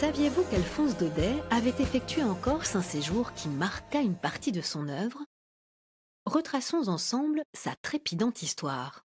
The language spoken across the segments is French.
Saviez-vous qu'Alphonse Daudet avait effectué en Corse un séjour qui marqua une partie de son œuvre? Retraçons ensemble sa trépidante histoire.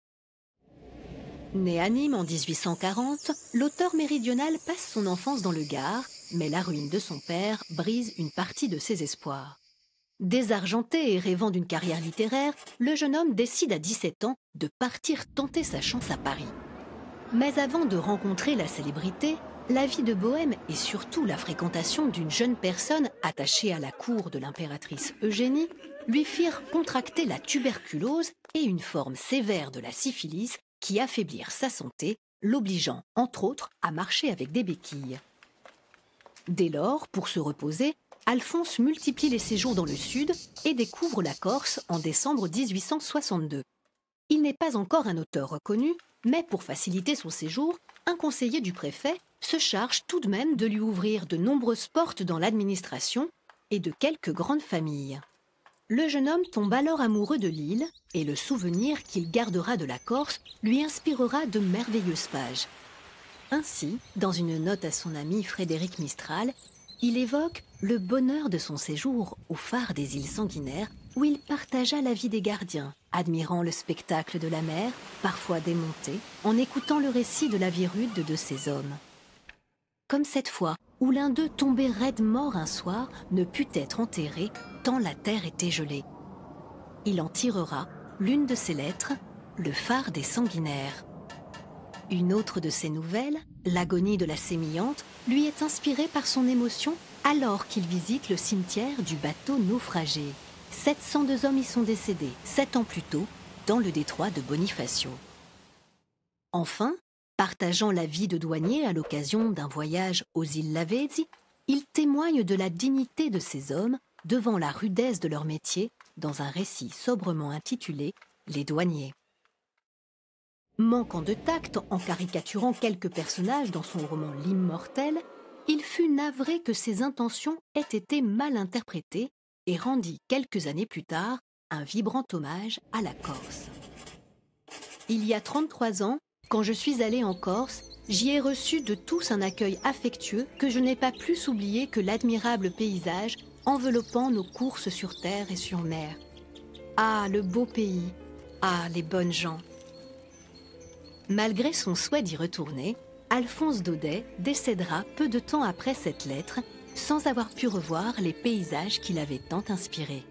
Né à Nîmes en 1840, l'auteur méridional passe son enfance dans le Gard, mais la ruine de son père brise une partie de ses espoirs. Désargenté et rêvant d'une carrière littéraire, le jeune homme décide à 17 ans de partir tenter sa chance à Paris. Mais avant de rencontrer la célébrité, la vie de bohème et surtout la fréquentation d'une jeune personne attachée à la cour de l'impératrice Eugénie lui firent contracter la tuberculose et une forme sévère de la syphilis qui affaiblirent sa santé, l'obligeant, entre autres, à marcher avec des béquilles. Dès lors, pour se reposer, Alphonse multiplie les séjours dans le sud et découvre la Corse en décembre 1862. Il n'est pas encore un auteur reconnu, mais pour faciliter son séjour, un conseiller du préfet se charge tout de même de lui ouvrir de nombreuses portes dans l'administration et de quelques grandes familles. Le jeune homme tombe alors amoureux de l'île et le souvenir qu'il gardera de la Corse lui inspirera de merveilleuses pages. Ainsi, dans une note à son ami Frédéric Mistral, il évoque le bonheur de son séjour au phare des îles Sanguinaires où il partagea la vie des gardiens, admirant le spectacle de la mer, parfois démontée, en écoutant le récit de la vie rude de ces hommes. Comme cette fois où l'un d'eux, tombé raide mort un soir, ne put être enterré tant la terre était gelée. Il en tirera l'une de ses lettres, le phare des Sanguinaires. Une autre de ses nouvelles, l'agonie de la sémillante, lui est inspirée par son émotion alors qu'il visite le cimetière du bateau naufragé. 702 hommes y sont décédés, 7 ans plus tôt, dans le détroit de Bonifacio. Enfin, partageant la vie de douanier à l'occasion d'un voyage aux îles Lavezzi, il témoigne de la dignité de ces hommes devant la rudesse de leur métier dans un récit sobrement intitulé « Les douaniers ». Manquant de tact en caricaturant quelques personnages dans son roman « L'Immortel », il fut navré que ses intentions aient été mal interprétées et rendit quelques années plus tard un vibrant hommage à la Corse. Il y a 33 ans, quand je suis allé en Corse, j'y ai reçu de tous un accueil affectueux que je n'ai pas plus oublié que l'admirable paysage enveloppant nos courses sur terre et sur mer. Ah, le beau pays! Ah, les bonnes gens! Malgré son souhait d'y retourner, Alphonse Daudet décédera peu de temps après cette lettre, sans avoir pu revoir les paysages qui l'avaient tant inspiré.